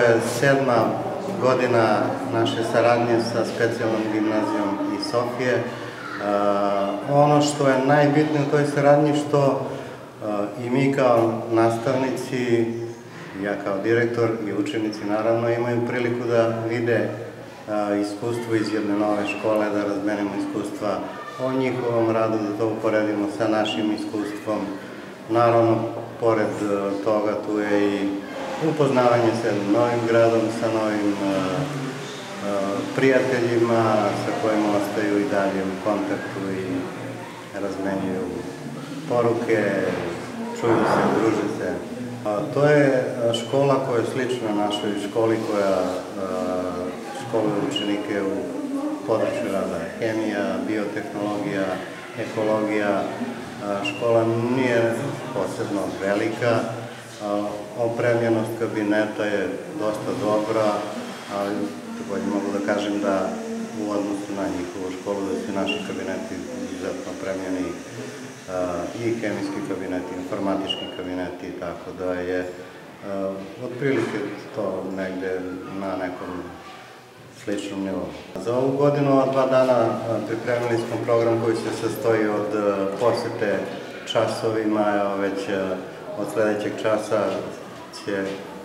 je 7. godina naše saradnje sa specijalnom gimnazijom iz Sofije. Ono što je najbitnije u toj saradnji što i mi kao nastavnici, ja kao direktor i učenici naravno imaju priliku da vide iskustvo iz jedne nove škole, da razmenimo iskustva o njihovom radu, da to uporedimo sa našim iskustvom. Naravno, pored toga tu je i upoznavanje sa novim gradom, sa novim prijateljima sa kojima ostaju i dalje u kontaktu i razmenjuju poruke, čuju se, druže se. To je škola koja je slična našoj školi koja školuje učenike u području rada hemija, biotehnologija, ekologija. Škola nije posebno velika, opremljenost kabineta je dosta dobra, ali takođe mogu da kažem da u odnosu na njihovu školu da su naši kabineti izuzetno opremljeni, i hemijski kabineti, informatički kabineti, tako da je otprilike to negde na nekom sličnom nivou. Za ovu godinu, 2 dana, pripremili smo program koji se sastoji od posete časovima. Već od sledećeg časa će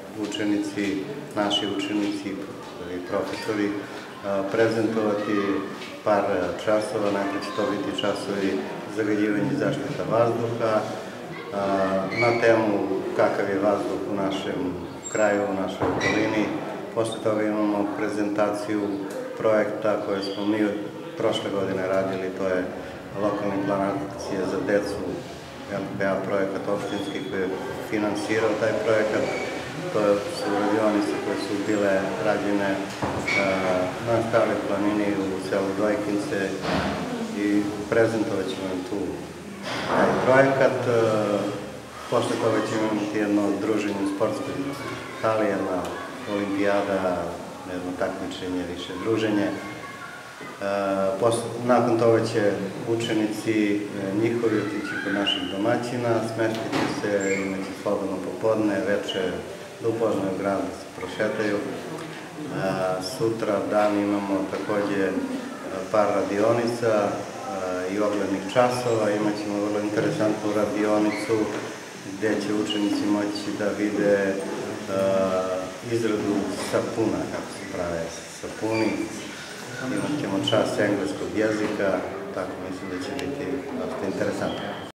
naši učenici i profesori prezentovati par časova. Najprej će to biti časovi zagađivanja i zaštita vazduha na temu kakav je vazduh u našem kraju, u našoj okolini. Posle toga imamo prezentaciju projekta koje smo mi prošle godine radili, to je lokalni plan akcije za decu, LPA projekat opštinski koji je finansirao taj projekat. To su radionice koje su bile rađene na Staroj planini u selu Dojkince i prezentovat ćemo tu taj projekat. Posle toga ćemo imati jedno druženje u sportskoj hali, jedna olimpijada, jedno takmičenje, više druženje. Nakon toga će učenici njihovi otići kod naših domaćina, smeštiti se, imaće slobodno popodne, veče da upoznaju grad, da se prošetaju. Sutra dan imamo takođe par radionica i oglednih časova. Imaćemo vrlo interesantnu radionicu gde će učenici moći da vide izradu sapuna, kako se prave sapuni. Imat ćemo čas engleskog jezika, tako mislim da će biti dosta interesantno.